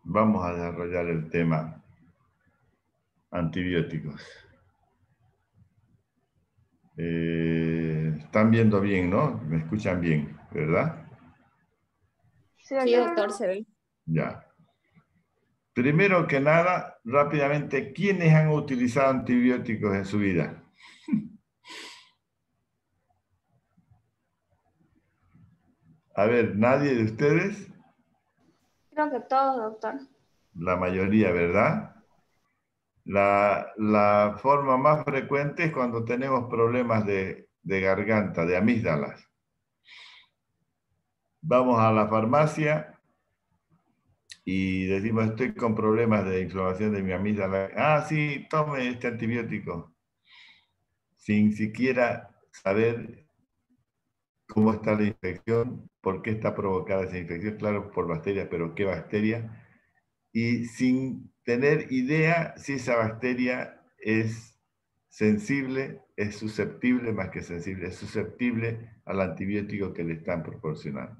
vamos a desarrollar el tema antibióticos. Están viendo bien, ¿no? Me escuchan bien, ¿verdad? Sí, Sí, doctor. doctor, se ve. Ya. Primero que nada, rápidamente, ¿quiénes han utilizado antibióticos en su vida? A ver, ¿nadie de ustedes? Creo que todos, doctor. La mayoría, ¿verdad? La forma más frecuente es cuando tenemos problemas de garganta, de amígdalas. Vamos a la farmacia y decimos, estoy con problemas de inflamación de mi amígdala. Ah, sí, tome este antibiótico. Sin siquiera saber cómo está la infección, por qué está provocada esa infección, claro, por bacterias, pero qué bacteria, y sin tener idea si esa bacteria es sensible, es susceptible, más que sensible, es susceptible al antibiótico que le están proporcionando.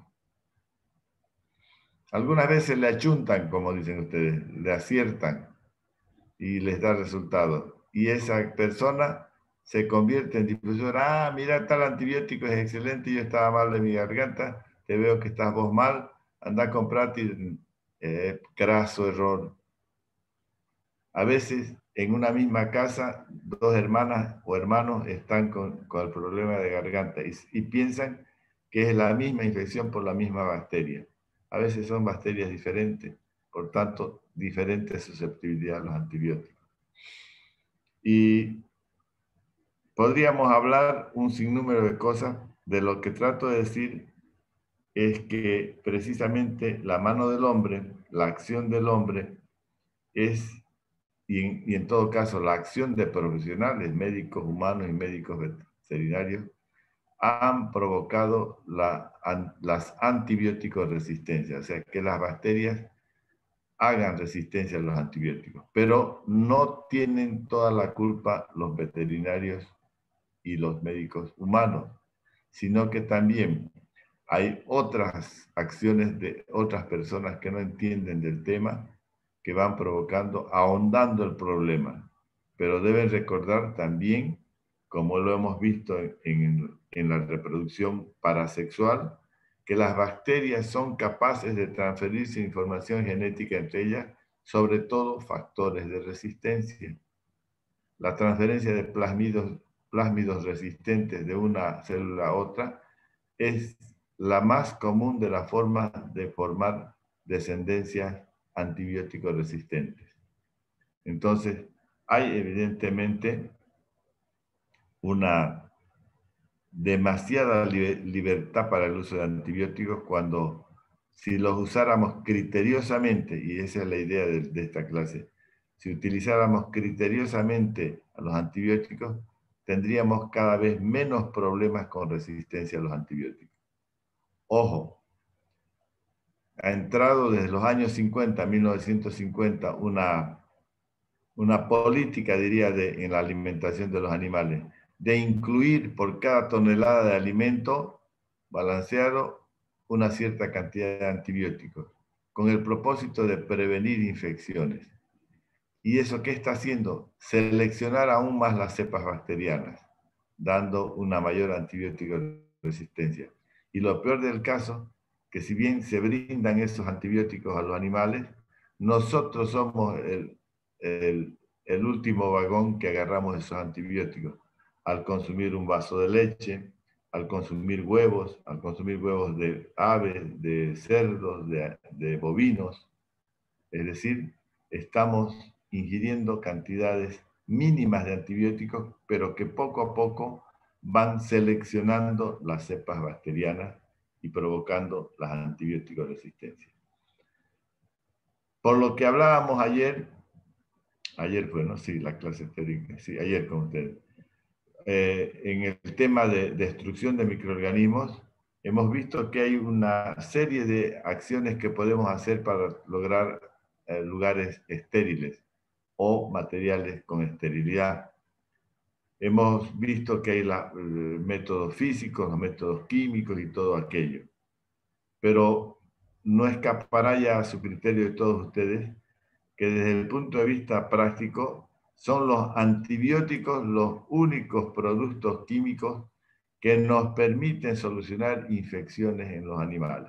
Algunas veces le achuntan, como dicen ustedes, le aciertan y les da resultado. Y esa persona se convierte en difusora. Ah, mira, tal antibiótico es excelente, yo estaba mal de mi garganta, te veo que estás vos mal, anda a comprarte. Craso error. A veces en una misma casa, dos hermanas o hermanos están con el problema de garganta y piensan que es la misma infección por la misma bacteria. A veces son bacterias diferentes, por tanto, diferente susceptibilidad a los antibióticos. Y podríamos hablar un sinnúmero de cosas. De lo que trato de decir es que precisamente la mano del hombre, la acción del hombre, es, y en todo caso la acción de profesionales, médicos humanos y médicos veterinarios, han provocado las antibióticos resistencias, o sea, que las bacterias hagan resistencia a los antibióticos. Pero no tienen toda la culpa los veterinarios y los médicos humanos, sino que también hay otras acciones de otras personas que no entienden del tema que van provocando, ahondando el problema. Pero deben recordar también, como lo hemos visto en la reproducción parasexual, que las bacterias son capaces de transferirse información genética entre ellas, sobre todo factores de resistencia. La transferencia de plásmidos resistentes de una célula a otra es la más común de las formas de formar descendencias antibiótico resistentes. Entonces, hay evidentemente una demasiada libertad para el uso de antibióticos cuando, si los usáramos criteriosamente, y esa es la idea de esta clase, si utilizáramos criteriosamente a los antibióticos, tendríamos cada vez menos problemas con resistencia a los antibióticos. Ojo, ha entrado desde los años 50, 1950, una política, diría, en la alimentación de los animales, de incluir por cada tonelada de alimento balanceado una cierta cantidad de antibióticos, con el propósito de prevenir infecciones. ¿Y eso qué está haciendo? Seleccionar aún más las cepas bacterianas, dando una mayor antibiótico resistencia. Y lo peor del caso, que si bien se brindan esos antibióticos a los animales, nosotros somos el último vagón que agarramos esos antibióticos. Al consumir un vaso de leche, al consumir huevos de aves, de cerdos, de bovinos. Es decir, estamos ingiriendo cantidades mínimas de antibióticos, pero que poco a poco van seleccionando las cepas bacterianas y provocando las antibióticos resistencias. Por lo que hablábamos ayer fue, ¿no? Sí, la clase teórica, sí, ayer con ustedes. En el tema de destrucción de microorganismos, hemos visto que hay una serie de acciones que podemos hacer para lograr lugares estériles o materiales con esterilidad. Hemos visto que hay métodos físicos, los métodos químicos y todo aquello. Pero no escapará ya a su criterio de todos ustedes que desde el punto de vista práctico son los antibióticos los únicos productos químicos que nos permiten solucionar infecciones en los animales.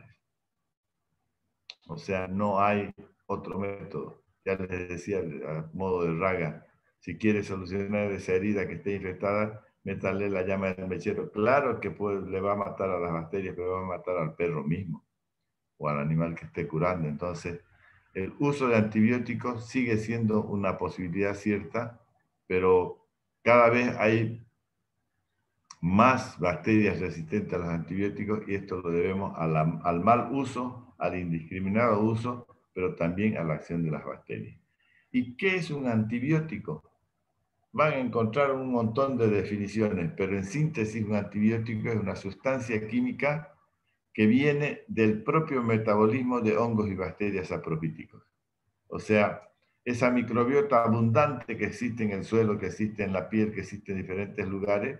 O sea, no hay otro método. Ya les decía a modo de raga, si quiere solucionar esa herida que esté infectada, métale la llama del mechero. Claro que le va a matar a las bacterias, pero va a matar al perro mismo o al animal que esté curando. Entonces, el uso de antibióticos sigue siendo una posibilidad cierta, pero cada vez hay más bacterias resistentes a los antibióticos y esto lo debemos al mal uso, al indiscriminado uso, pero también a la acción de las bacterias. ¿Y qué es un antibiótico? Van a encontrar un montón de definiciones, pero en síntesis un antibiótico es una sustancia química que viene del propio metabolismo de hongos y bacterias saprofíticos. O sea, esa microbiota abundante que existe en el suelo, que existe en la piel, que existe en diferentes lugares,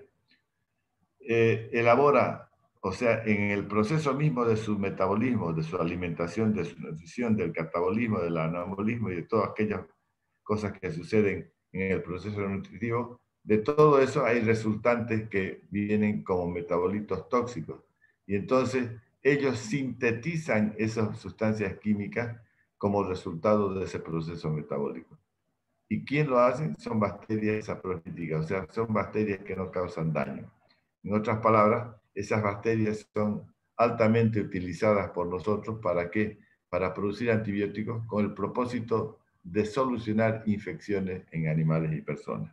elabora, o sea, en el proceso mismo de su metabolismo, de su alimentación, de su nutrición, del catabolismo, del anabolismo y de todas aquellas cosas que suceden en el proceso nutritivo, de todo eso hay resultantes que vienen como metabolitos tóxicos. Y entonces ellos sintetizan esas sustancias químicas como resultado de ese proceso metabólico. ¿Y quién lo hace? Son bacterias saprofíticas, o sea, son bacterias que no causan daño. En otras palabras, esas bacterias son altamente utilizadas por nosotros ¿para qué? Para producir antibióticos con el propósito de solucionar infecciones en animales y personas.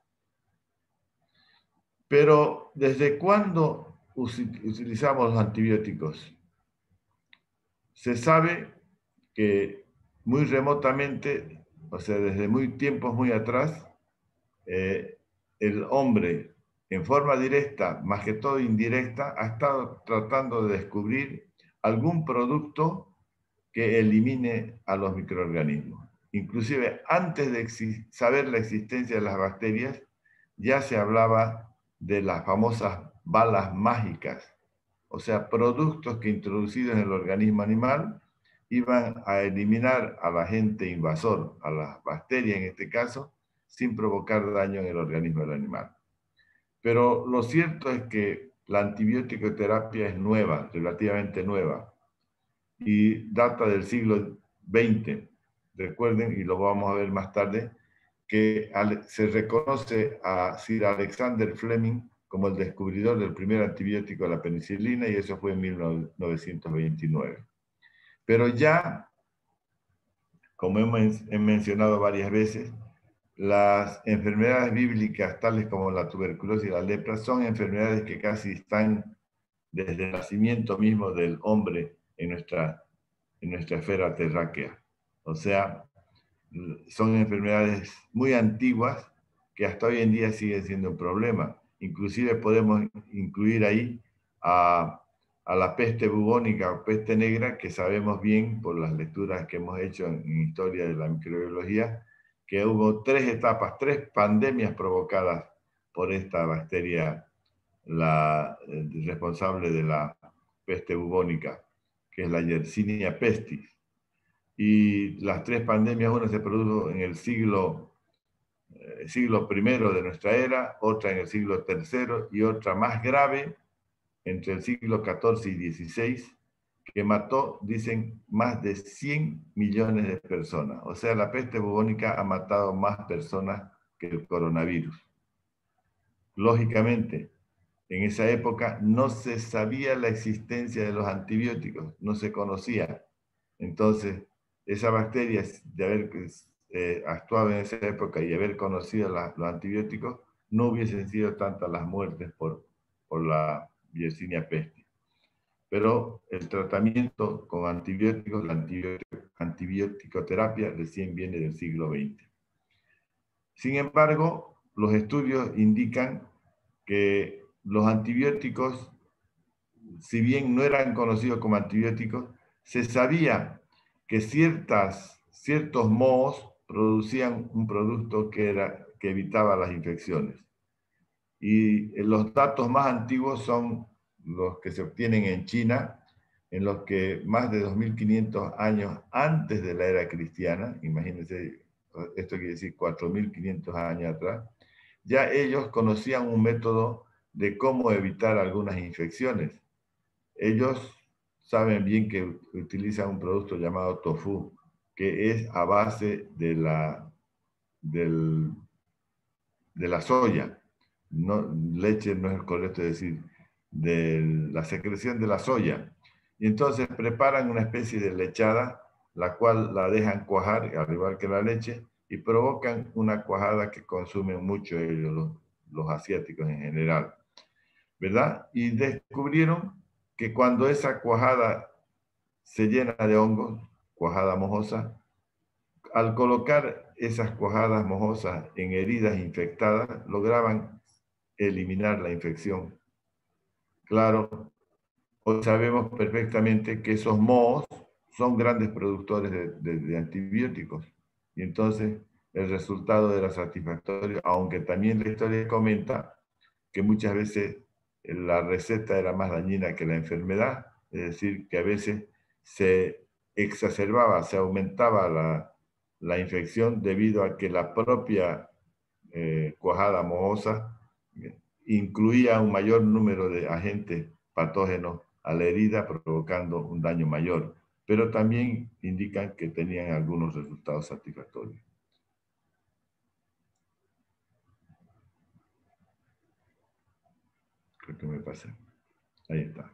Pero, ¿desde cuándo utilizamos los antibióticos? Se sabe que muy remotamente, o sea, desde tiempos muy atrás, el hombre, en forma directa, más que todo indirecta, ha estado tratando de descubrir algún producto que elimine a los microorganismos. Inclusive, antes de saber la existencia de las bacterias, ya se hablaba de las famosas balas mágicas, o sea, productos que introducidos en el organismo animal iban a eliminar al agente invasor, a las bacterias en este caso, sin provocar daño en el organismo del animal. Pero lo cierto es que la antibiótico-terapia es nueva, relativamente nueva, y data del siglo XX. Recuerden, y lo vamos a ver más tarde, que se reconoce a Sir Alexander Fleming como el descubridor del primer antibiótico, la penicilina, y eso fue en 1929. Pero ya, como he mencionado varias veces, las enfermedades bíblicas, tales como la tuberculosis y la lepra, son enfermedades que casi están desde el nacimiento mismo del hombre en nuestra esfera terráquea. O sea, son enfermedades muy antiguas que hasta hoy en día siguen siendo un problema. Inclusive podemos incluir ahí a la peste bubónica o peste negra, que sabemos bien por las lecturas que hemos hecho en historia de la microbiología, que hubo 3 etapas, 3 pandemias provocadas por esta bacteria, la responsable de la peste bubónica, que es la Yersinia pestis. Y las 3 pandemias, una se produjo en el siglo I de nuestra era, otra en el siglo III y otra más grave entre el siglo XIV y XVI, que mató, dicen, más de 100 millones de personas. O sea, la peste bubónica ha matado más personas que el coronavirus. Lógicamente, en esa época no se sabía la existencia de los antibióticos, no se conocía. Entonces, esa bacteria, de haber actuado en esa época y haber conocido los antibióticos, no hubiesen sido tantas las muertes por la Yersinia pestis. Pero el tratamiento con antibióticos, la antibiótico-terapia, recién viene del siglo XX. Sin embargo, los estudios indican que los antibióticos, si bien no eran conocidos como antibióticos, se sabía que ciertos mohos producían un producto que evitaba las infecciones. Y los datos más antiguos son los que se obtienen en China, en los que más de 2500 años antes de la era cristiana, imagínense, esto quiere decir 4500 años atrás, ya ellos conocían un método de cómo evitar algunas infecciones. Ellos saben bien que utilizan un producto llamado tofu, que es a base de la soya. No, leche no es correcto decir, de la secreción de la soya. Y entonces preparan una especie de lechada, la cual la dejan cuajar, al igual que la leche, y provocan una cuajada que consumen mucho ellos, los asiáticos en general, ¿verdad? Y descubrieron que cuando esa cuajada se llena de hongos, cuajada mojosa, al colocar esas cuajadas mojosas en heridas infectadas, lograban eliminar la infección. Claro, hoy sabemos perfectamente que esos mohos son grandes productores de antibióticos. Y entonces el resultado era satisfactorio, aunque también la historia comenta que muchas veces la receta era más dañina que la enfermedad, es decir, que a veces se exacerbaba, se aumentaba la infección debido a que la propia cuajada mohosa incluía un mayor número de agentes patógenos a la herida, provocando un daño mayor, pero también indican que tenían algunos resultados satisfactorios. Creo que me pasé. Ahí está.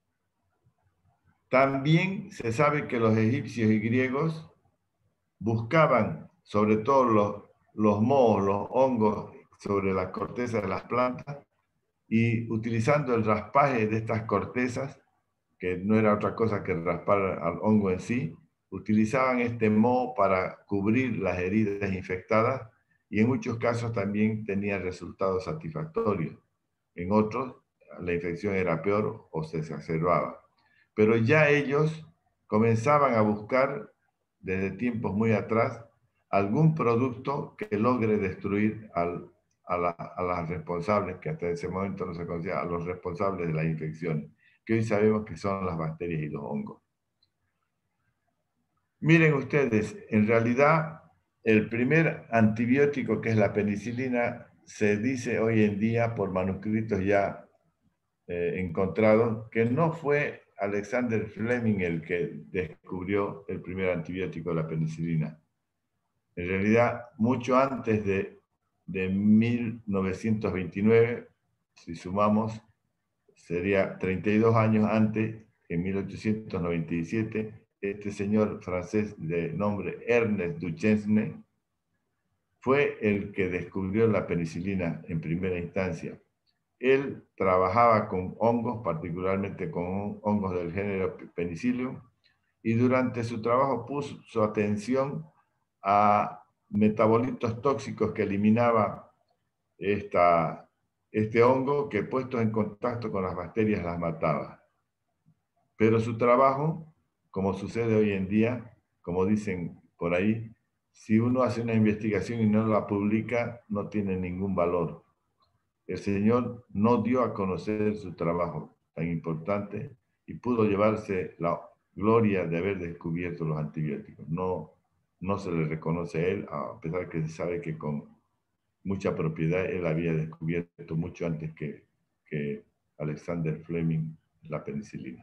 También se sabe que los egipcios y griegos buscaban, sobre todo los mohos, los hongos, sobre la corteza de las plantas, y utilizando el raspaje de estas cortezas, que no era otra cosa que raspar al hongo en sí, utilizaban este moho para cubrir las heridas infectadas y en muchos casos también tenía resultados satisfactorios. En otros, la infección era peor o se exacerbaba. Pero ya ellos comenzaban a buscar, desde tiempos muy atrás, algún producto que logre destruir a las responsables, que hasta ese momento no se conocía, a los responsables de la infección, que hoy sabemos que son las bacterias y los hongos. Miren ustedes, en realidad el primer antibiótico, que es la penicilina, se dice hoy en día por manuscritos ya encontrados que no fue Alexander Fleming el que descubrió el primer antibiótico, la penicilina. En realidad, mucho antes de 1929, si sumamos, sería 32 años antes, en 1897, este señor francés de nombre Ernest Duchesne fue el que descubrió la penicilina en primera instancia. Él trabajaba con hongos, particularmente con hongos del género Penicillium, y durante su trabajo puso su atención a metabolitos tóxicos que eliminaba este hongo, que puestos en contacto con las bacterias las mataba. Pero su trabajo, como sucede hoy en día, como dicen por ahí, si uno hace una investigación y no la publica, no tiene ningún valor. El Señor no dio a conocer su trabajo tan importante y pudo llevarse la gloria de haber descubierto los antibióticos. No, no se le reconoce a él, a pesar que se sabe que con mucha propiedad él había descubierto mucho antes que Alexander Fleming la penicilina.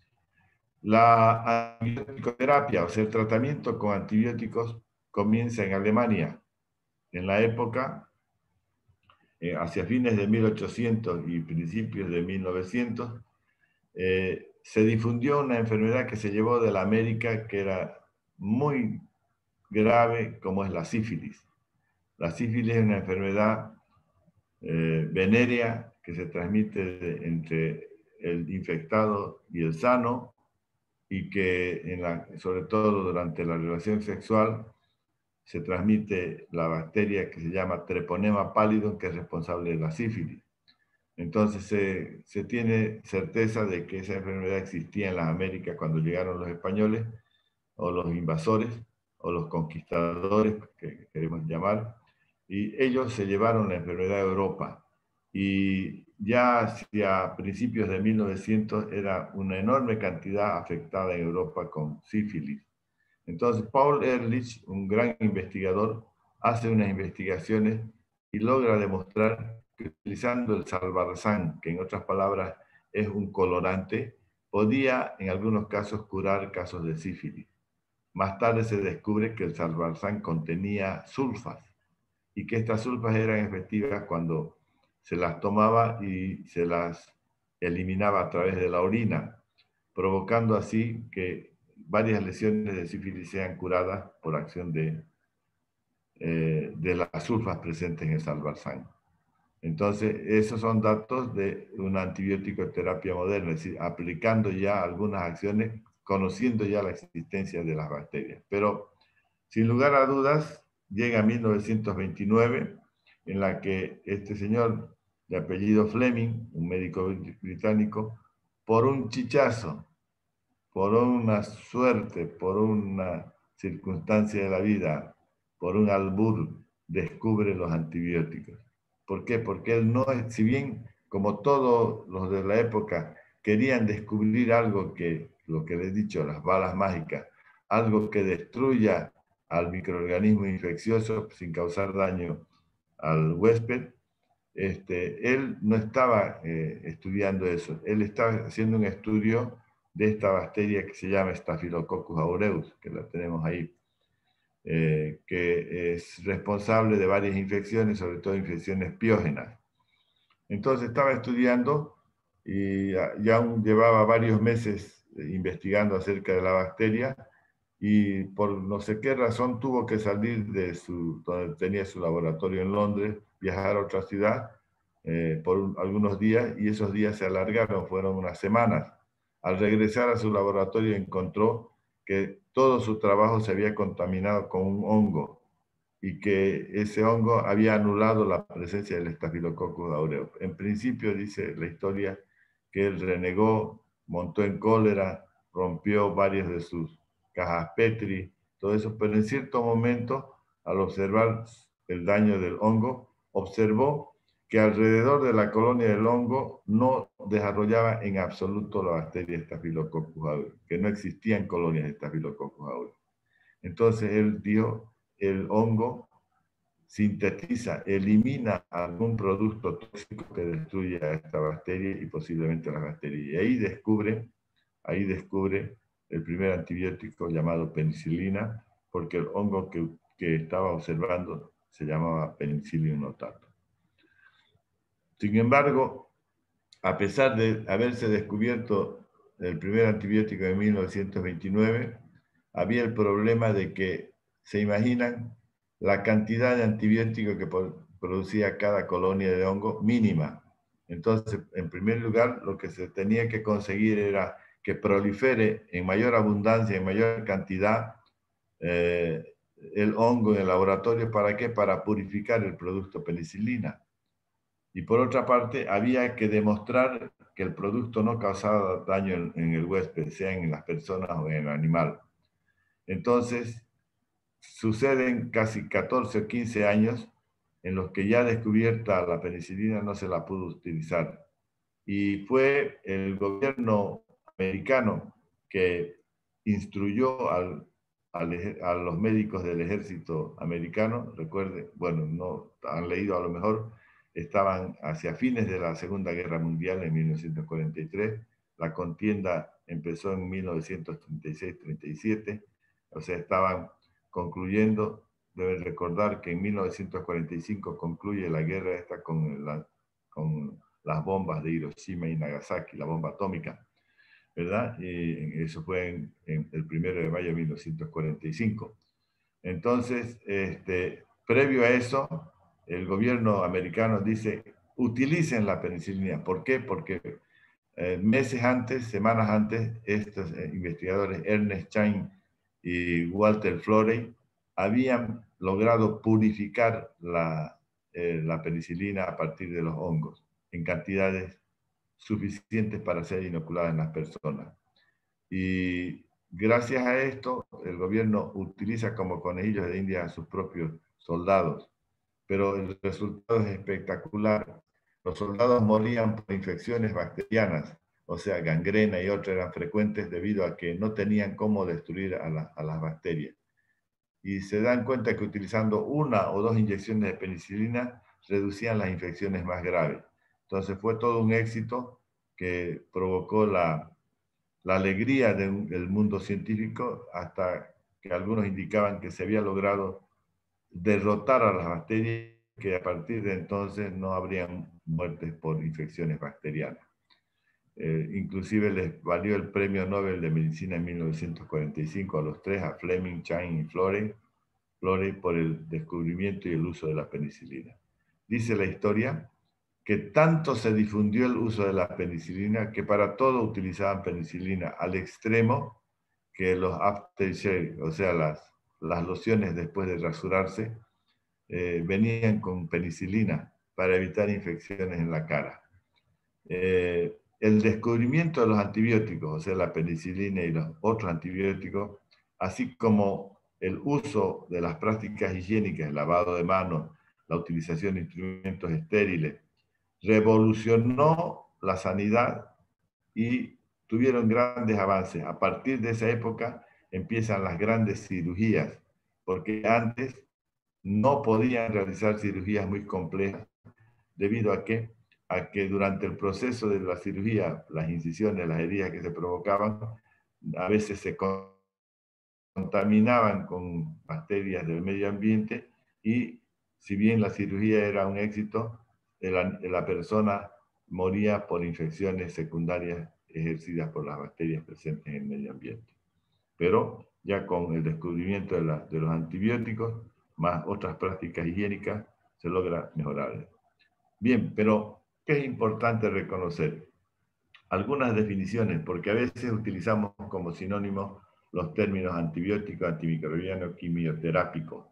La antibiótico-terapia, o sea, el tratamiento con antibióticos, comienza en Alemania. En la época, hacia fines de 1800 y principios de 1900, se difundió una enfermedad que se llevó de la América, que era muy grave, como es la sífilis. La sífilis es una enfermedad venérea que se transmite entre el infectado y el sano, y que sobre todo durante la relación sexual se transmite la bacteria que se llama Treponema pallidum, que es responsable de la sífilis. Entonces se tiene certeza de que esa enfermedad existía en las Américas cuando llegaron los españoles, o los invasores, o los conquistadores, que queremos llamar, y ellos se llevaron la enfermedad a Europa. Y ya hacia principios de 1900 era una enorme cantidad afectada en Europa con sífilis. Entonces, Paul Ehrlich, un gran investigador, hace unas investigaciones y logra demostrar que utilizando el salvarsan, que en otras palabras es un colorante, podía en algunos casos curar casos de sífilis. Más tarde se descubre que el salvarsan contenía sulfas y que estas sulfas eran efectivas cuando se las tomaba y se las eliminaba a través de la orina, provocando así que varias lesiones de sífilis sean curadas por acción de las sulfas presentes en el salvarsan. Entonces, esos son datos de una antibiótico terapia moderna, es decir, aplicando ya algunas acciones, conociendo ya la existencia de las bacterias. Pero, sin lugar a dudas, llega 1929, en la que este señor de apellido Fleming, un médico británico, por un chichazo, por una suerte, por una circunstancia de la vida, por un albur, descubre los antibióticos. ¿Por qué? Porque él no es, si bien como todos los de la época querían descubrir algo que, lo que les he dicho, las balas mágicas, algo que destruya al microorganismo infeccioso sin causar daño al huésped, él no estaba estudiando eso, él estaba haciendo un estudio de esta bacteria que se llama Staphylococcus aureus, que la tenemos ahí, que es responsable de varias infecciones, sobre todo infecciones piógenas. Entonces estaba estudiando y ya llevaba varios meses investigando acerca de la bacteria y por no sé qué razón tuvo que salir de donde tenía su laboratorio en Londres, viajar a otra ciudad por algunos días y esos días se alargaron, fueron unas semanas. Al regresar a su laboratorio encontró que todo su trabajo se había contaminado con un hongo y que ese hongo había anulado la presencia del Staphylococcus aureus. En principio, dice la historia, que él renegó, montó en cólera, rompió varias de sus cajas Petri, todo eso, pero en cierto momento, al observar el daño del hongo, observó que alrededor de la colonia del hongo no desarrollaba en absoluto la bacteria Staphylococcus aureus, que no existían colonias de Staphylococcus aureus. Entonces él dijo, el hongo sintetiza, elimina algún producto tóxico que destruya a esta bacteria y posiblemente la bacteria. Y ahí descubre el primer antibiótico llamado penicilina, porque el hongo que estaba observando se llamaba Penicillium notatum. Sin embargo, a pesar de haberse descubierto el primer antibiótico en 1929, había el problema de que, se imaginan, la cantidad de antibiótico que producía cada colonia de hongo mínima. Entonces, en primer lugar, lo que se tenía que conseguir era que prolifere en mayor abundancia, en mayor cantidad, el hongo en el laboratorio. ¿Para qué? Para purificar el producto penicilina. Y por otra parte, había que demostrar que el producto no causaba daño en el huésped, sea en las personas o en el animal. Entonces, suceden casi 14 o 15 años en los que ya descubierta la penicilina no se la pudo utilizar. Y fue el gobierno americano que instruyó a los médicos del ejército americano, recuerde, bueno, no han leído a lo mejor, estaban hacia fines de la Segunda Guerra Mundial en 1943, la contienda empezó en 1936-37, o sea, estaban concluyendo. Deben recordar que en 1945 concluye la guerra esta con las bombas de Hiroshima y Nagasaki, la bomba atómica, ¿verdad? Y eso fue en el 1 de mayo de 1945. Entonces, previo a eso, el gobierno americano dice, utilicen la penicilina. ¿Por qué? Porque meses antes, semanas antes, estos investigadores, Ernest Chain y Walter Florey, habían logrado purificar la penicilina a partir de los hongos en cantidades suficientes para ser inoculadas en las personas. Y gracias a esto, el gobierno utiliza como conejillos de India a sus propios soldados. Pero el resultado es espectacular. Los soldados morían por infecciones bacterianas, o sea, gangrena y otras eran frecuentes debido a que no tenían cómo destruir a las bacterias. Y se dan cuenta que utilizando 1 o 2 inyecciones de penicilina reducían las infecciones más graves. Entonces fue todo un éxito que provocó la alegría del mundo científico hasta que algunos indicaban que se había logrado derrotar a las bacterias, que a partir de entonces no habrían muertes por infecciones bacterianas. Inclusive les valió el Premio Nobel de Medicina en 1945 a los tres, a Fleming, Chang y Florey, por el descubrimiento y el uso de la penicilina. Dice la historia que tanto se difundió el uso de la penicilina que para todo utilizaban penicilina al extremo que los aftershave, o sea, las lociones después de rasurarse, venían con penicilina para evitar infecciones en la cara. El descubrimiento de los antibióticos, o sea, la penicilina y los otros antibióticos, así como el uso de las prácticas higiénicas, el lavado de manos, la utilización de instrumentos estériles, revolucionó la sanidad y tuvieron grandes avances. A partir de esa época empiezan las grandes cirugías, porque antes no podían realizar cirugías muy complejas debido a que durante el proceso de la cirugía, las incisiones, las heridas que se provocaban, a veces se contaminaban con bacterias del medio ambiente y si bien la cirugía era un éxito, la persona moría por infecciones secundarias ejercidas por las bacterias presentes en el medio ambiente. Pero ya con el descubrimiento de los antibióticos, más otras prácticas higiénicas, se logra mejorar. Bien, pero ¿qué es importante reconocer? Algunas definiciones, porque a veces utilizamos como sinónimos los términos antibiótico, antimicrobiano, quimioterápico.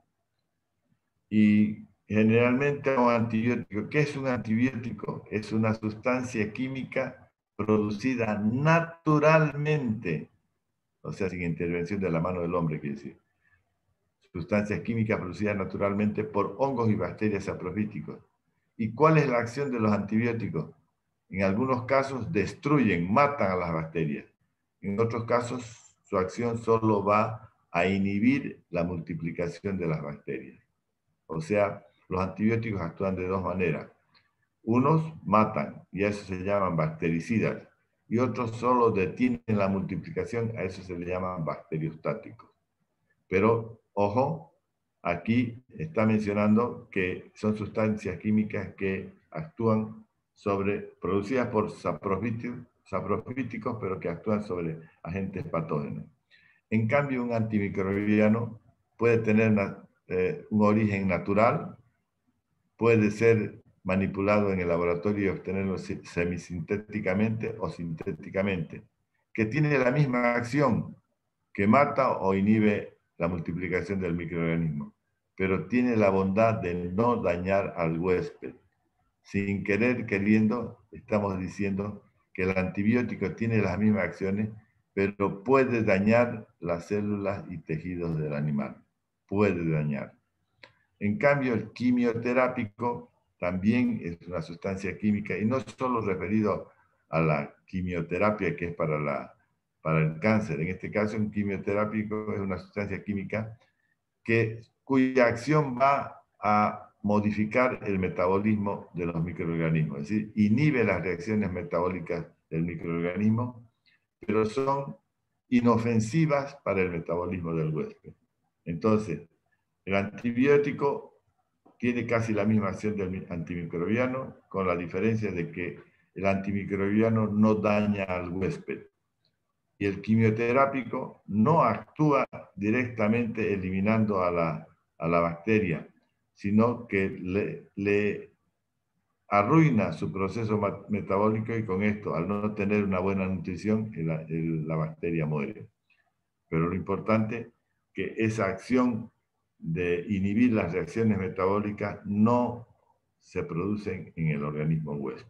Y generalmente un antibiótico, ¿qué es un antibiótico? Es una sustancia química producida naturalmente, o sea, sin intervención de la mano del hombre, quiere decir. Sustancias químicas producidas naturalmente por hongos y bacterias saprofíticos. ¿Y cuál es la acción de los antibióticos? En algunos casos destruyen, matan a las bacterias. En otros casos, su acción solo va a inhibir la multiplicación de las bacterias. O sea, los antibióticos actúan de dos maneras. Unos matan, y a eso se llaman bactericidas, y otros solo detienen la multiplicación, a eso se le llaman bacteriostáticos. Pero, ojo, aquí está mencionando que son sustancias químicas que actúan producidas por saprofíticos, pero que actúan sobre agentes patógenos. En cambio, un antimicrobiano puede tener un origen natural, puede ser manipulado en el laboratorio y obtenerlo semisintéticamente o sintéticamente, que tiene la misma acción, que mata o inhibe la multiplicación del microorganismo, pero tiene la bondad de no dañar al huésped. Sin querer, queriendo, estamos diciendo que el antibiótico tiene las mismas acciones, pero puede dañar las células y tejidos del animal. Puede dañar. En cambio, el quimioterápico también es una sustancia química, y no solo referido a la quimioterapia que es para el cáncer. En este caso, un quimioterápico es una sustancia química cuya acción va a modificar el metabolismo de los microorganismos, es decir, inhibe las reacciones metabólicas del microorganismo, pero son inofensivas para el metabolismo del huésped. Entonces, el antibiótico tiene casi la misma acción del antimicrobiano, con la diferencia de que el antimicrobiano no daña al huésped. Y el quimioterápico no actúa directamente eliminando a la bacteria, sino que le arruina su proceso metabólico, y con esto, al no tener una buena nutrición, la bacteria muere. Pero lo importante es que esa acción de inhibir las reacciones metabólicas no se producen en el organismo huésped.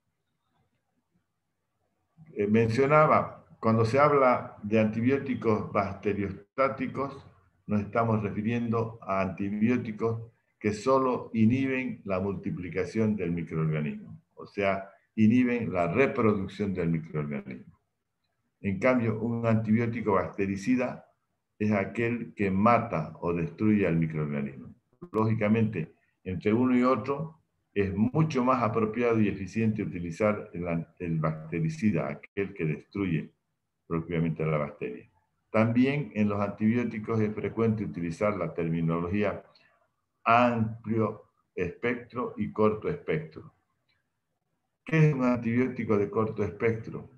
Mencionaba, cuando se habla de antibióticos bacteriostáticos, nos estamos refiriendo a antibióticos que solo inhiben la multiplicación del microorganismo. o sea, inhiben la reproducción del microorganismo. En cambio, un antibiótico bactericida es aquel que mata o destruye al microorganismo. Lógicamente, entre uno y otro, es mucho más apropiado y eficiente utilizar el bactericida, aquel que destruye propiamente la bacteria. También en los antibióticos es frecuente utilizar la terminología amplio espectro y corto espectro. ¿Qué es un antibiótico de corto espectro?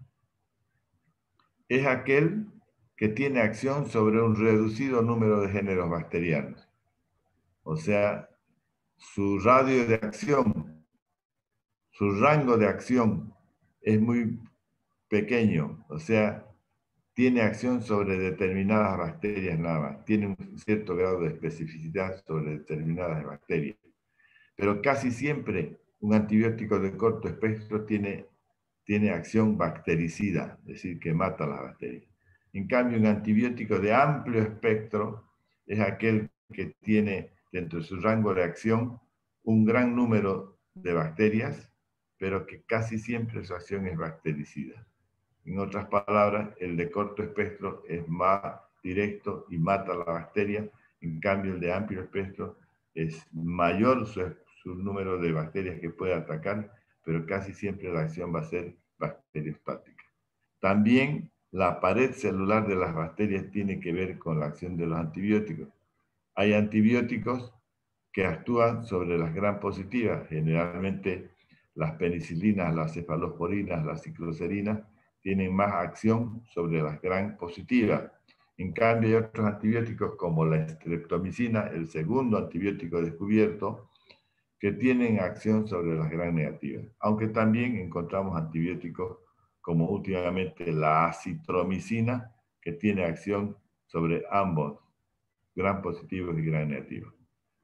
Es aquel que tiene acción sobre un reducido número de géneros bacterianos. O sea, su radio de acción, su rango de acción es muy pequeño. O sea, tiene acción sobre determinadas bacterias nada más. Tiene un cierto grado de especificidad sobre determinadas bacterias. Pero casi siempre un antibiótico de corto espectro tiene acción bactericida, es decir, que mata las bacterias. En cambio, un antibiótico de amplio espectro es aquel que tiene dentro de su rango de acción un gran número de bacterias, pero que casi siempre su acción es bactericida. En otras palabras, el de corto espectro es más directo y mata la bacteria, en cambio el de amplio espectro es mayor su número de bacterias que puede atacar, pero casi siempre la acción va a ser bacteriostática. También la pared celular de las bacterias tiene que ver con la acción de los antibióticos. Hay antibióticos que actúan sobre las gram positivas, generalmente las penicilinas, las cefalosporinas, las cicloserinas, tienen más acción sobre las gram positivas. En cambio, hay otros antibióticos como la streptomicina, el segundo antibiótico descubierto, que tienen acción sobre las gram negativas. Aunque también encontramos antibióticos como últimamente la acitromicina, que tiene acción sobre ambos, gram positivos y gram negativos.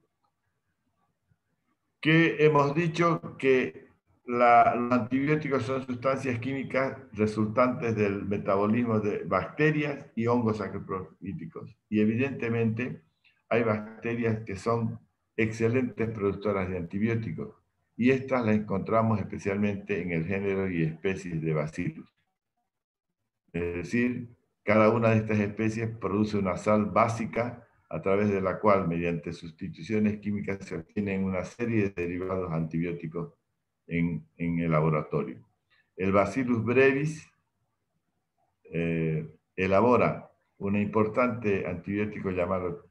Que hemos dicho que los antibióticos son sustancias químicas resultantes del metabolismo de bacterias y hongos saprofíticos. Y evidentemente hay bacterias que son excelentes productoras de antibióticos. Y estas las encontramos especialmente en el género y especies de Bacillus. Es decir, cada una de estas especies produce una sal básica a través de la cual, mediante sustituciones químicas, se obtienen una serie de derivados antibióticos en el laboratorio. El Bacillus brevis elabora un importante antibiótico llamado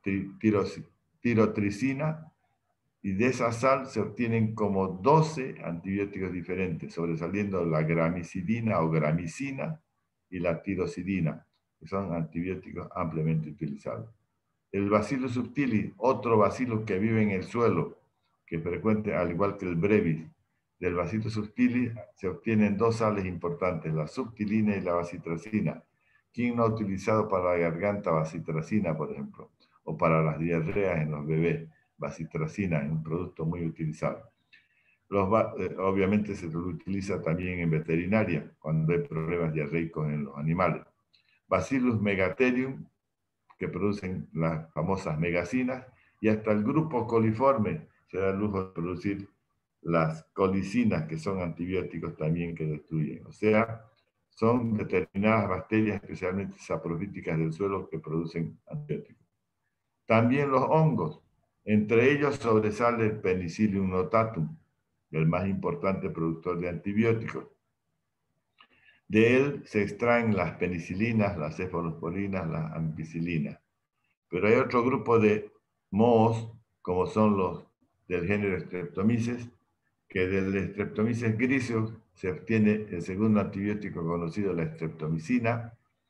tirotricina, y de esa sal se obtienen como 12 antibióticos diferentes, sobresaliendo la gramicidina o gramicina y la tirosidina, que son antibióticos ampliamente utilizados. El Bacillus subtilis, otro bacillus que vive en el suelo, que es frecuente, al igual que el brevis, del Bacillus subtilis se obtienen dos sales importantes, la subtilina y la bacitracina. ¿Quién no ha utilizado para la garganta bacitracina, por ejemplo? O para las diarreas en los bebés, bacitracina es un producto muy utilizado. Obviamente se lo utiliza también en veterinaria, cuando hay problemas diarreicos en los animales. Bacillus megatherium, que producen las famosas megacinas, y hasta el grupo coliforme se da el lujo de producir las colicinas, que son antibióticos también que destruyen. O sea, son determinadas bacterias, especialmente saprofíticas del suelo, que producen antibióticos. También los hongos, entre ellos sobresale el Penicillium notatum, el más importante productor de antibióticos. De él se extraen las penicilinas, las cefalosporinas, las ampicilinas. Pero hay otro grupo de mohos, como son los del género Streptomyces, que del Streptomyces griseus se obtiene el segundo antibiótico conocido, la streptomicina.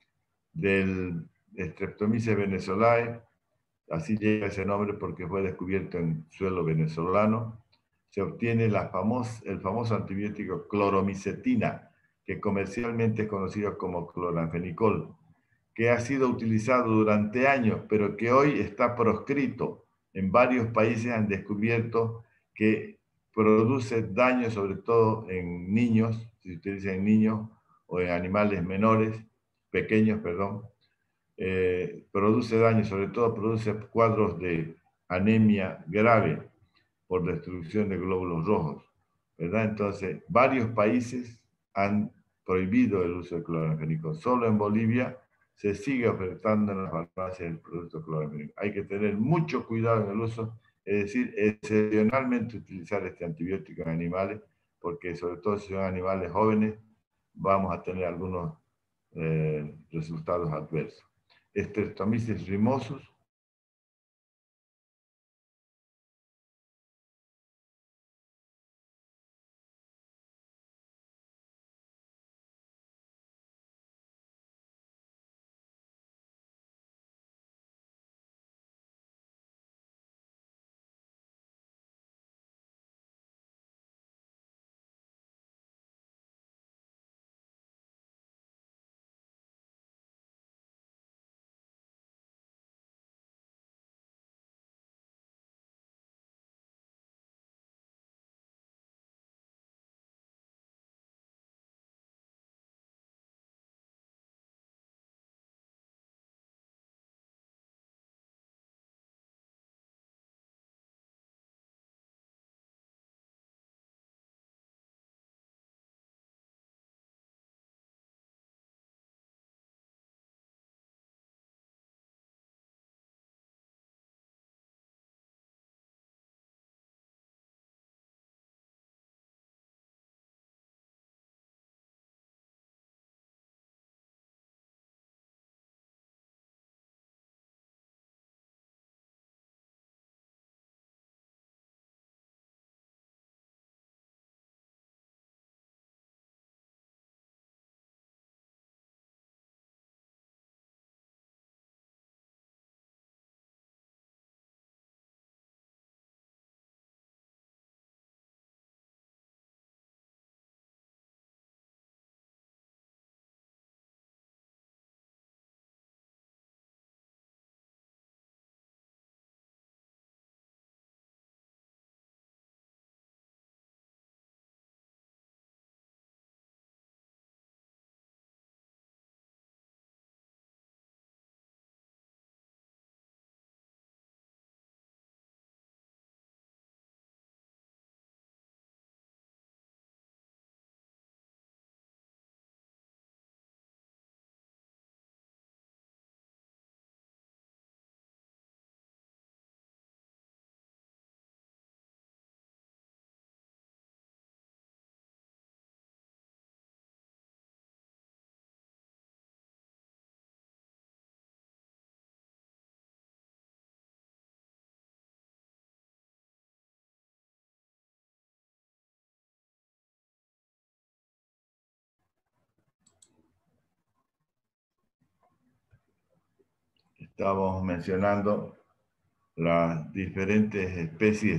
Del Streptomyces venezolae, así llega ese nombre porque fue descubierto en suelo venezolano, se obtiene el famoso antibiótico cloromicetina, que comercialmente es conocido como cloranfenicol, que ha sido utilizado durante años, pero que hoy está proscrito. En varios países han descubierto que produce daño, sobre todo en niños, si se utiliza en niños o en animales menores, pequeños, perdón. Produce daño, sobre todo produce cuadros de anemia grave por destrucción de glóbulos rojos. ¿verdad? Entonces, varios países han prohibido el uso de cloranfenicol. Solo en Bolivia se sigue ofertando en las farmacias el producto cloranfenicol. Hay que tener mucho cuidado en el uso, es decir, excepcionalmente utilizar este antibiótico en animales, porque sobre todo si son animales jóvenes, vamos a tener algunos resultados adversos. Streptomyces rhinosus Estamos mencionando las diferentes especies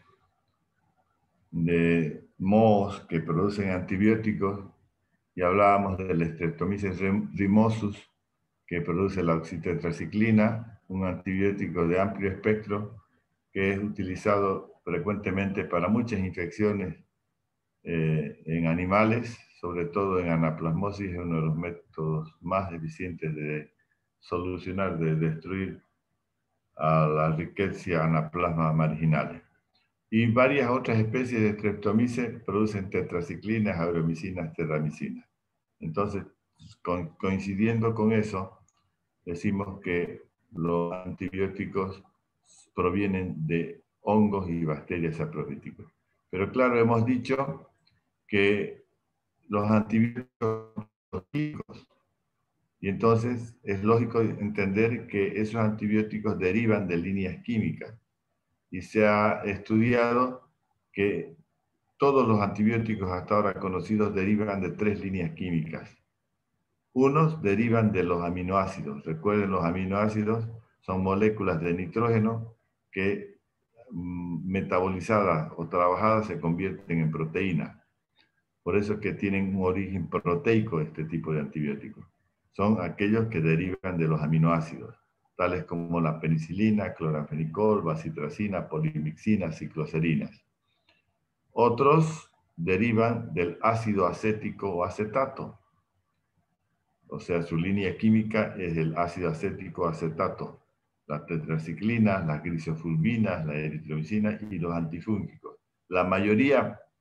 de mohos que producen antibióticos y hablábamos del Streptomyces rhinosus que produce la oxitetraciclina, un antibiótico de amplio espectro que es utilizado frecuentemente para muchas infecciones en animales, sobre todo en anaplasmosis, es uno de los métodos más eficientes de solucionar, de destruir a la Rickettsia anaplasma marginales. Y varias otras especies de Streptomyces producen tetraciclinas, auromicinas, terramicinas. Entonces, coincidiendo con eso, decimos que los antibióticos provienen de hongos y bacterias saprofíticos. Pero claro, hemos dicho que los antibióticos son químicos. Y entonces es lógico entender que esos antibióticos derivan de líneas químicas. Y se ha estudiado que todos los antibióticos hasta ahora conocidos derivan de 3 líneas químicas. Unos derivan de los aminoácidos. Recuerden, los aminoácidos son moléculas de nitrógeno que metabolizadas o trabajadas se convierten en proteínas. Por eso es que tienen un origen proteico este tipo de antibióticos. Son aquellos que derivan de los aminoácidos, tales como la penicilina, cloranfenicol, bacitracina, polimixina, cicloserinas. Otros derivan del ácido acético o acetato. O sea, su línea química es el ácido acético acetato, las tetraciclinas, las grisofulminas, la eritromicina y los antifúngicos. La mayoría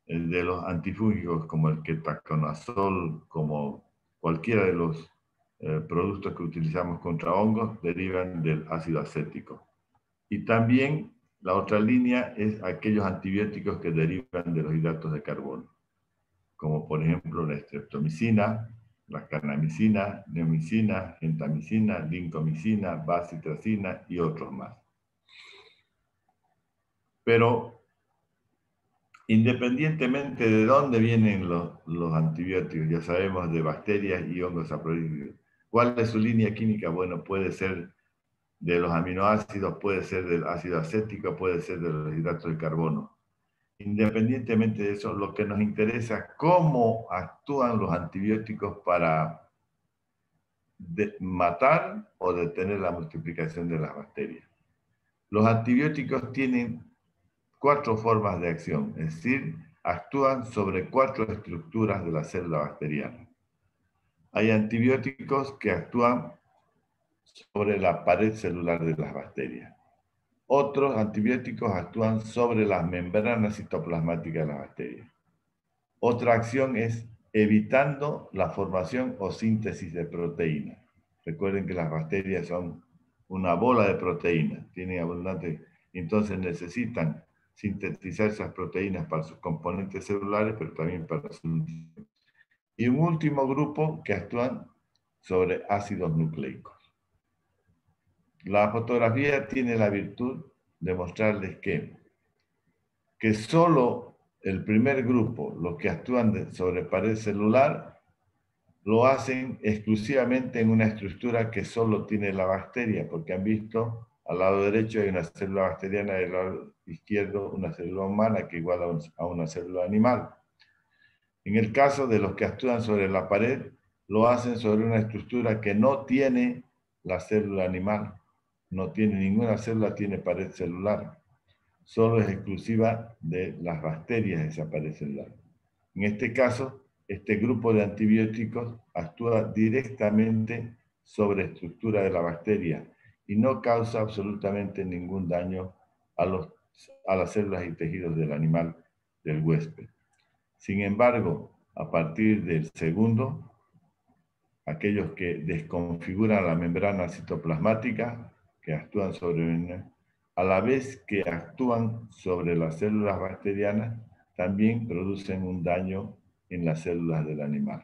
de los antifúngicos como el ketoconazol, como cualquiera de los productos que utilizamos contra hongos, derivan del ácido acético. Y también la otra línea es aquellos antibióticos que derivan de los hidratos de carbono, como por ejemplo la streptomicina, la kanamicina, neomicina, gentamicina, lincomicina, bacitracina y otros más. Pero independientemente de dónde vienen los antibióticos, ya sabemos de bacterias y hongos saproídeos. ¿Cuál es su línea química? Bueno, puede ser de los aminoácidos, puede ser del ácido acético, puede ser de los hidratos de carbono. Independientemente de eso, lo que nos interesa es cómo actúan los antibióticos para matar o detener la multiplicación de las bacterias. Los antibióticos tienen 4 formas de acción, es decir, actúan sobre 4 estructuras de la célula bacteriana. Hay antibióticos que actúan sobre la pared celular de las bacterias. Otros antibióticos actúan sobre las membranas citoplasmáticas de las bacterias. Otra acción es evitando la formación o síntesis de proteínas. Recuerden que las bacterias son una bola de proteínas, tienen abundante, entonces necesitan sintetizar esas proteínas para sus componentes celulares, pero también para su... Y un último grupo que actúan sobre ácidos nucleicos. La fotografía tiene la virtud de mostrarles que solo el primer grupo, los que actúan sobre pared celular, lo hacen exclusivamente en una estructura que solo tiene la bacteria, porque han visto al lado derecho hay una célula bacteriana y al lado izquierdo una célula humana que igual a una célula animal. En el caso de los que actúan sobre la pared, lo hacen sobre una estructura que no tiene la célula animal. No tiene ninguna célula, tiene pared celular. Solo es exclusiva de las bacterias esa pared celular. En este caso, este grupo de antibióticos actúa directamente sobre la estructura de la bacteria y no causa absolutamente ningún daño a las células y tejidos del animal, del huésped. Sin embargo, a partir del segundo, aquellos que desconfiguran la membrana citoplasmática, que actúan sobre, a la vez que actúan sobre las células bacterianas, también producen un daño en las células del animal.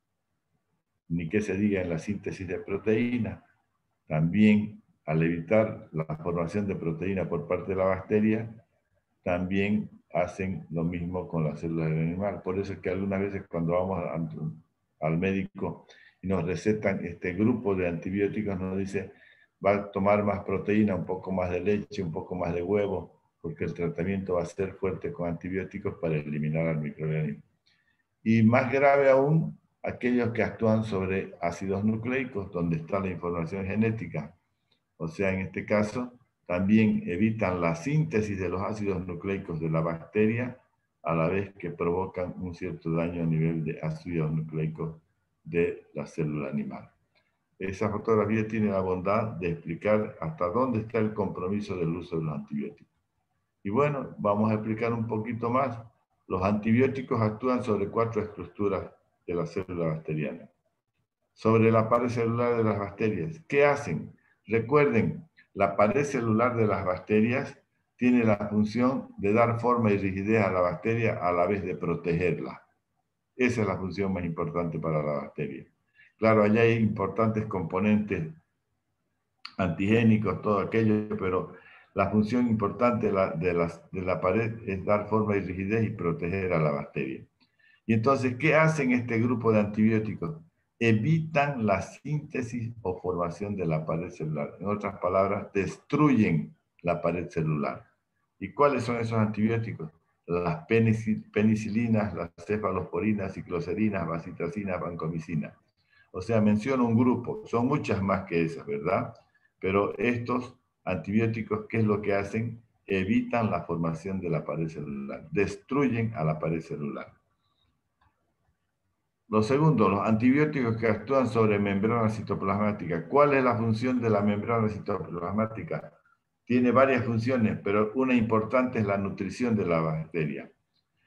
Ni que se diga en la síntesis de proteínas, también al evitar la formación de proteína por parte de la bacteria, también hacen lo mismo con las células del animal. Por eso es que algunas veces cuando vamos al médico y nos recetan este grupo de antibióticos, nos dice, va a tomar más proteína, un poco más de leche, un poco más de huevo, porque el tratamiento va a ser fuerte con antibióticos para eliminar al microorganismo. Y más grave aún, aquellos que actúan sobre ácidos nucleicos, donde está la información genética. O sea, en este caso, también evitan la síntesis de los ácidos nucleicos de la bacteria, a la vez que provocan un cierto daño a nivel de ácidos nucleicos de la célula animal. Esa fotografía tiene la bondad de explicar hasta dónde está el compromiso del uso de los antibióticos. Y bueno, vamos a explicar un poquito más. Los antibióticos actúan sobre 4 estructuras de la célula bacteriana. Sobre la pared celular de las bacterias. ¿Qué hacen? Recuerden, la pared celular de las bacterias tiene la función de dar forma y rigidez a la bacteria a la vez de protegerla. Esa es la función más importante para la bacteria. Claro, allá hay importantes componentes antigénicos, todo aquello, pero la función importante de la pared es dar forma y rigidez y proteger a la bacteria. Y entonces, ¿qué hacen este grupo de antibióticos? Evitan la síntesis o formación de la pared celular. En otras palabras, destruyen la pared celular. ¿Y cuáles son esos antibióticos? Las penicilinas, las cefalosporinas, cicloserinas, bacitracinas, vancomicinas. O sea, menciono un grupo, son muchas más que esas, ¿verdad? Pero estos antibióticos, ¿qué es lo que hacen? Evitan la formación de la pared celular, destruyen a la pared celular. Lo segundo, los antibióticos que actúan sobre membrana citoplasmática. ¿Cuál es la función de la membrana citoplasmática? Tiene varias funciones, pero una importante es la nutrición de la bacteria.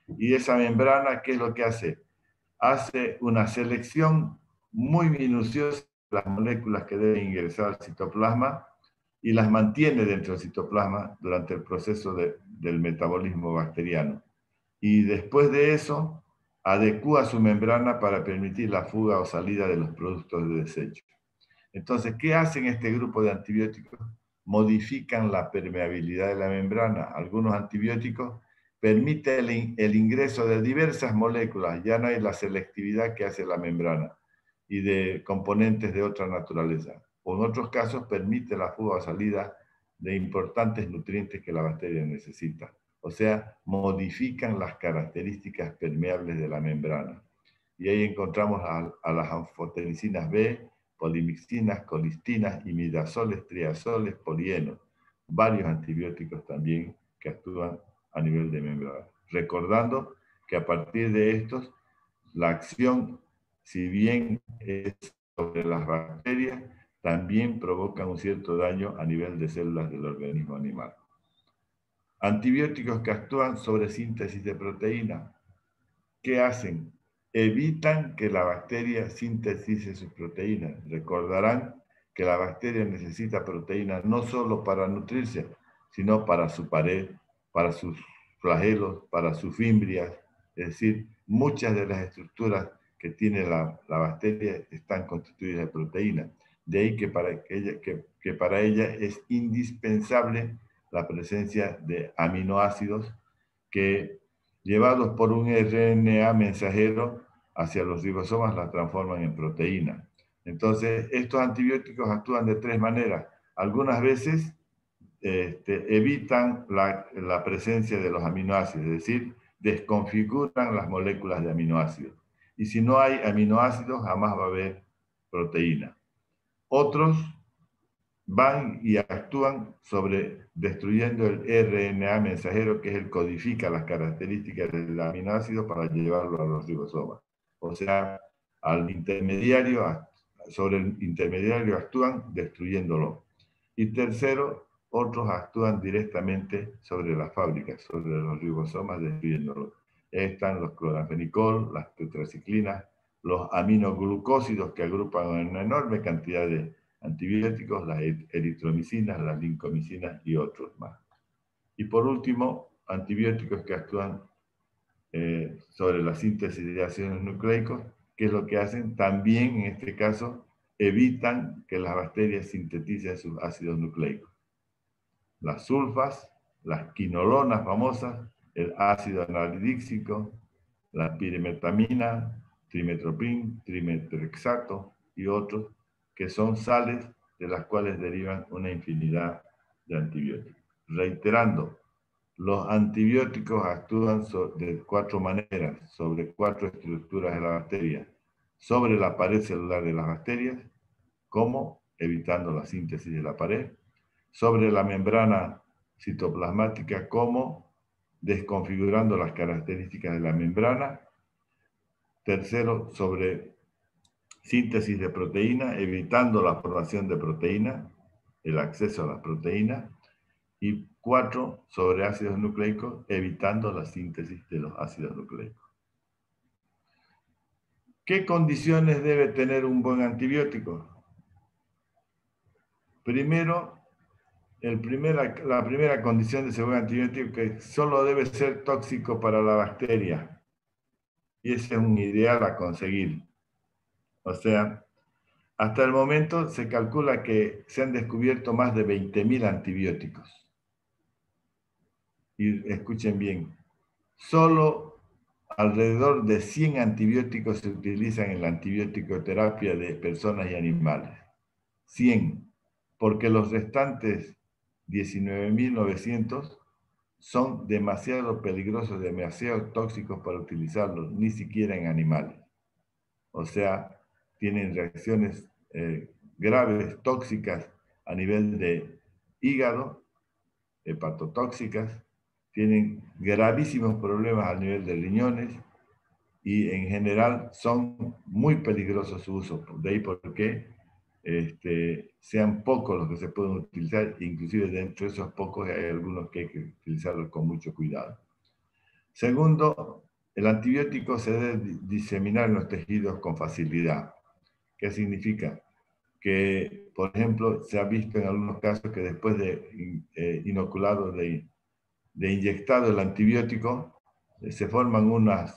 Y esa membrana, ¿qué es lo que hace? Hace una selección muy minuciosa de las moléculas que deben ingresar al citoplasma y las mantiene dentro del citoplasma durante el proceso del metabolismo bacteriano. Y después de eso, adecúa su membrana para permitir la fuga o salida de los productos de desecho. Entonces, ¿qué hacen este grupo de antibióticos? Modifican la permeabilidad de la membrana. Algunos antibióticos permiten el ingreso de diversas moléculas, ya no hay la selectividad que hace la membrana, y de componentes de otra naturaleza. O en otros casos permite la fuga o salida de importantes nutrientes que la bacteria necesita. O sea, modifican las características permeables de la membrana. Y ahí encontramos a las anfotericinas B, polimixinas, colistinas, imidazoles, triazoles, polienos. Varios antibióticos también que actúan a nivel de membrana. Recordando que a partir de estos, la acción, si bien es sobre las bacterias, también provocan un cierto daño a nivel de células del organismo animal. Antibióticos que actúan sobre síntesis de proteína. ¿Qué hacen? Evitan que la bacteria sintetice sus proteínas. Recordarán que la bacteria necesita proteínas no solo para nutrirse, sino para su pared, para sus flagelos, para sus fimbrias. Es decir, muchas de las estructuras que tiene la bacteria están constituidas de proteínas. De ahí que para ella es indispensable la presencia de aminoácidos que, llevados por un RNA mensajero hacia los ribosomas, la transforman en proteína. Entonces, estos antibióticos actúan de tres maneras. Algunas veces evitan la presencia de los aminoácidos, es decir, desconfiguran las moléculas de aminoácidos. Y si no hay aminoácidos, jamás va a haber proteína. Otros van y actúan sobre destruyendo el RNA mensajero, que es el que codifica las características del aminoácido para llevarlo a los ribosomas. O sea, sobre el intermediario actúan destruyéndolo. Y tercero, otros actúan directamente sobre las fábricas, sobre los ribosomas, destruyéndolo. Están los cloranfenicol, las tetraciclinas, los aminoglucósidos que agrupan una enorme cantidad de antibióticos, las eritromicinas, las lincomicinas y otros más. Y por último, antibióticos que actúan sobre la síntesis de ácidos nucleicos, que es lo que hacen también en este caso, evitan que las bacterias sinteticen sus ácidos nucleicos. Las sulfas, las quinolonas famosas, el ácido anhidríxico, la pirimetamina, trimetoprim, trimetrexato y otros, que son sales de las cuales derivan una infinidad de antibióticos. Reiterando, los antibióticos actúan de cuatro maneras, sobre cuatro estructuras de la bacteria. Sobre la pared celular de las bacterias, como evitando la síntesis de la pared. Sobre la membrana citoplasmática, como desconfigurando las características de la membrana. Tercero, sobre síntesis de proteína, evitando la formación de proteína, el acceso a las proteínas. Y 4, sobre ácidos nucleicos, evitando la síntesis de los ácidos nucleicos. ¿Qué condiciones debe tener un buen antibiótico? Primero, la primera condición de ese buen antibiótico es que solo debe ser tóxico para la bacteria. Y ese es un ideal a conseguir. O sea, hasta el momento se calcula que se han descubierto más de 20.000 antibióticos. Y escuchen bien, solo alrededor de 100 antibióticos se utilizan en la antibiótico-terapia de personas y animales. 100, porque los restantes 19.900 son demasiado peligrosos, demasiado tóxicos para utilizarlos, ni siquiera en animales. O sea, tienen reacciones graves, tóxicas a nivel de hígado, hepatotóxicas, tienen gravísimos problemas a nivel de riñones y en general son muy peligrosos su uso. De ahí por qué sean pocos los que se pueden utilizar, inclusive dentro de esos pocos hay algunos que hay que utilizarlos con mucho cuidado. Segundo, el antibiótico se debe diseminar en los tejidos con facilidad. ¿Qué significa? Que, por ejemplo, se ha visto en algunos casos que después de inoculado, de inyectado el antibiótico, se forman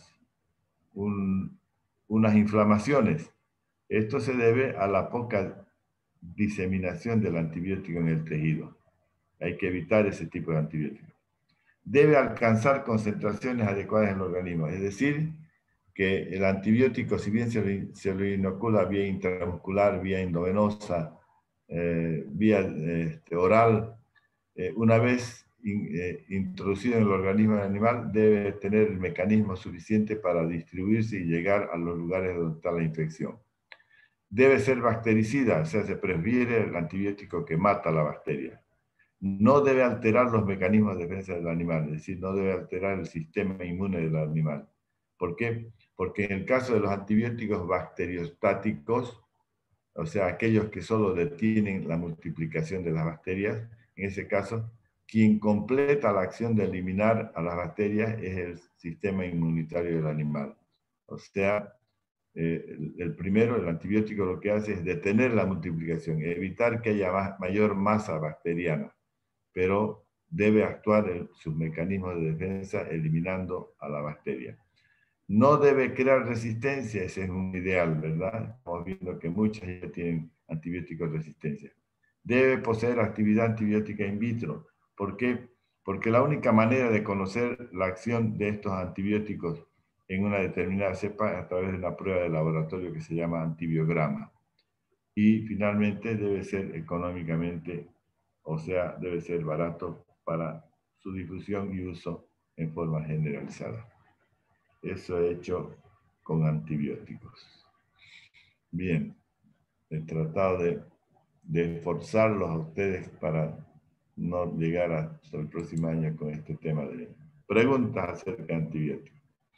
unas inflamaciones. Esto se debe a la poca diseminación del antibiótico en el tejido. Hay que evitar ese tipo de antibiótico. Debe alcanzar concentraciones adecuadas en el organismo, es decir, que el antibiótico, si bien se lo inocula vía intramuscular, vía endovenosa, vía oral, una vez introducido en el organismo del animal, debe tener el mecanismo suficiente para distribuirse y llegar a los lugares donde está la infección. Debe ser bactericida, o sea, se prefiere el antibiótico que mata la bacteria. No debe alterar los mecanismos de defensa del animal, es decir, no debe alterar el sistema inmune del animal. ¿Por qué? Porque en el caso de los antibióticos bacteriostáticos, o sea, aquellos que solo detienen la multiplicación de las bacterias, en ese caso, quien completa la acción de eliminar a las bacterias es el sistema inmunitario del animal. O sea, el primero, el antibiótico, lo que hace es detener la multiplicación, evitar que haya mayor masa bacteriana, pero debe actuar en sus mecanismos de defensa eliminando a la bacteria. No debe crear resistencia, ese es un ideal, ¿verdad? Estamos viendo que muchas ya tienen antibióticos resistencia. Debe poseer actividad antibiótica in vitro. ¿Por qué? Porque la única manera de conocer la acción de estos antibióticos en una determinada cepa es a través de una prueba de laboratorio que se llama antibiograma. Y finalmente debe ser económicamente, o sea, debe ser barato para su difusión y uso en forma generalizada. Eso he hecho con antibióticos. Bien, he tratado de forzarlos a ustedes para no llegar hasta el próximo año con este tema de preguntas acerca de antibióticos.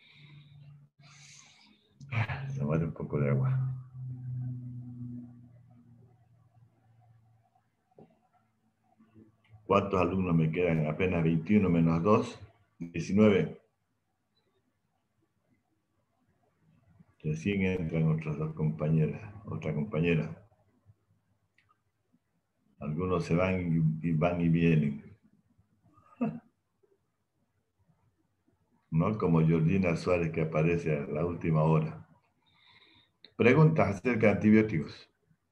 Tomar un poco de agua. ¿Cuántos alumnos me quedan? Apenas 21 menos 2, 19. Recién entran otras dos compañeras, otra compañera. Algunos se van y van y vienen. No como Georgina Suárez que aparece a la última hora. Preguntas acerca de antibióticos.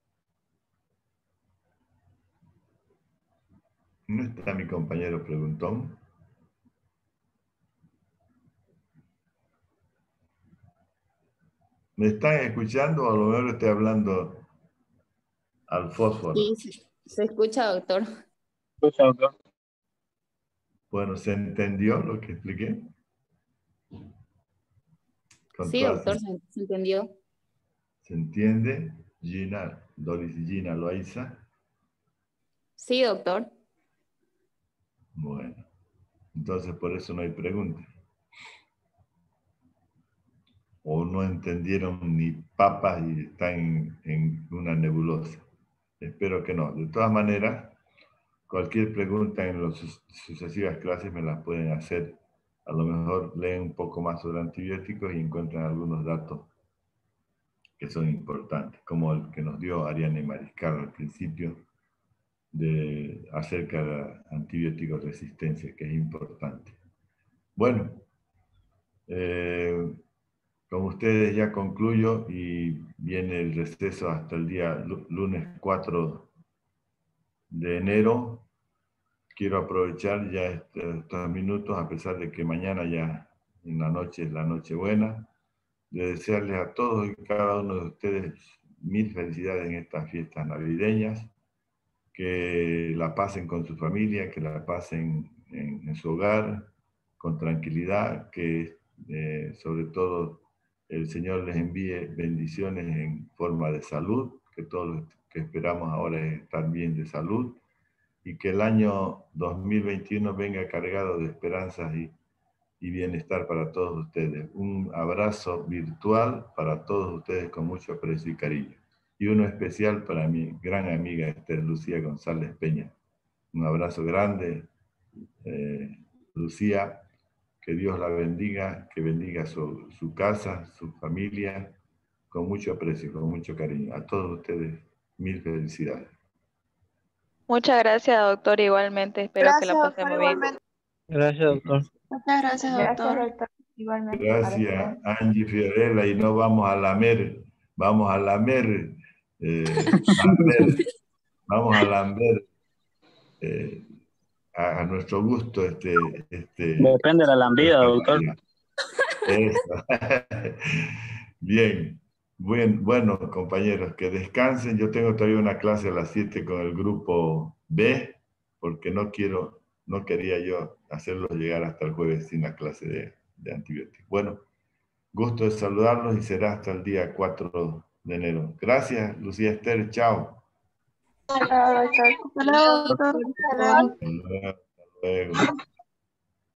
¿No está mi compañero preguntón? ¿Me están escuchando o a lo mejor estoy hablando al fósforo? Sí, se escucha, doctor. Escucha, doctor. Bueno, ¿se entendió lo que expliqué? Sí, doctor, se entendió. ¿Se entiende? Gina, Doris y Gina Loaiza. Sí, doctor. Bueno, entonces por eso no hay preguntas. O no entendieron ni papas y están en una nebulosa. Espero que no. De todas maneras, cualquier pregunta en las sucesivas clases me las pueden hacer. A lo mejor leen un poco más sobre antibióticos y encuentran algunos datos que son importantes, como el que nos dio Ariane Mariscal al principio, acerca de la antibiótico resistencia, que es importante. Bueno, con ustedes ya concluyo y viene el receso hasta el día lunes 4 de enero. Quiero aprovechar ya estos minutos, a pesar de que mañana ya en la noche es la Nochebuena, de desearles a todos y cada uno de ustedes mil felicidades en estas fiestas navideñas, que la pasen con su familia, que la pasen en su hogar, con tranquilidad, que sobre todo el Señor les envíe bendiciones en forma de salud, que todos lo que esperamos ahora es estar bien de salud, y que el año 2021 venga cargado de esperanzas y bienestar para todos ustedes. Un abrazo virtual para todos ustedes con mucho aprecio y cariño. Y uno especial para mi gran amiga Esther Lucía González Peña. Un abrazo grande, Lucía, Que Dios la bendiga, que bendiga su casa, su familia, con mucho aprecio, con mucho cariño. A todos ustedes, mil felicidades. Muchas gracias, doctor. Igualmente, espero que la Gracias, doctor, pasemos bien. igualmente. Gracias, doctor. Muchas gracias, Gracias, doctor. doctor. Igualmente. Gracias, Angie Fiorella, y no vamos a lamer, vamos a lamer, vamos a lamber a nuestro gusto Depende de la lambida, doctor. Eso. Bien, bueno, compañeros, que descansen. Yo tengo todavía una clase a las 7 con el grupo B, porque no quería yo hacerlos llegar hasta el jueves sin la clase de antibióticos. Bueno, gusto de saludarlos y será hasta el día 4 de enero. Gracias, Lucía Esther. Chao. Chao, doctor. Hasta luego, doctor. Hasta luego. Hasta luego.